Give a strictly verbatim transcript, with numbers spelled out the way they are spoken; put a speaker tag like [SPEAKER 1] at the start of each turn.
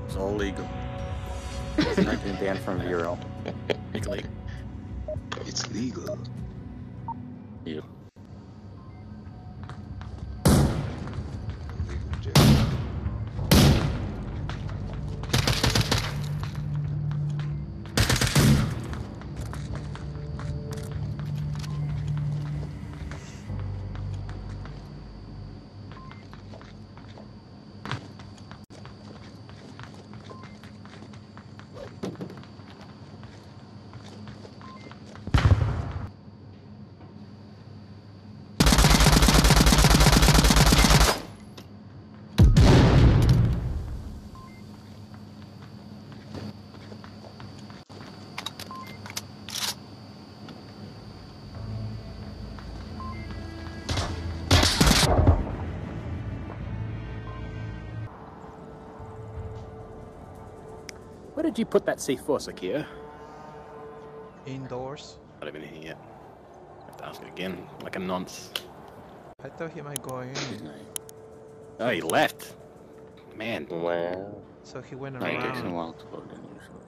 [SPEAKER 1] It's all legal.
[SPEAKER 2] It's not been banned from V R M L.
[SPEAKER 1] Legally.
[SPEAKER 3] It's legal.
[SPEAKER 2] Yeah.
[SPEAKER 3] Legal jail.
[SPEAKER 1] Where did you put that C four, Sakir?
[SPEAKER 4] Indoors.
[SPEAKER 1] Not even here yet. I have to ask it again, like a nonce.
[SPEAKER 4] I thought he might go in.
[SPEAKER 1] Oh, he left. Man.
[SPEAKER 2] Well,
[SPEAKER 4] So he went
[SPEAKER 2] no, it takes him a
[SPEAKER 4] around.
[SPEAKER 2] while to load in usually.